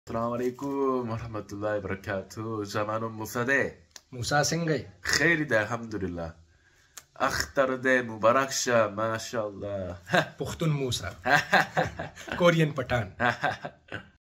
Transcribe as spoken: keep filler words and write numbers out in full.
السلام عليكم ورحمة الله وبركاته. زمان موسى ده موسى سنگي خير ده الحمد لله. اختر ده مبارك شه ما شاء الله. پختون موسى كوريان پٹھان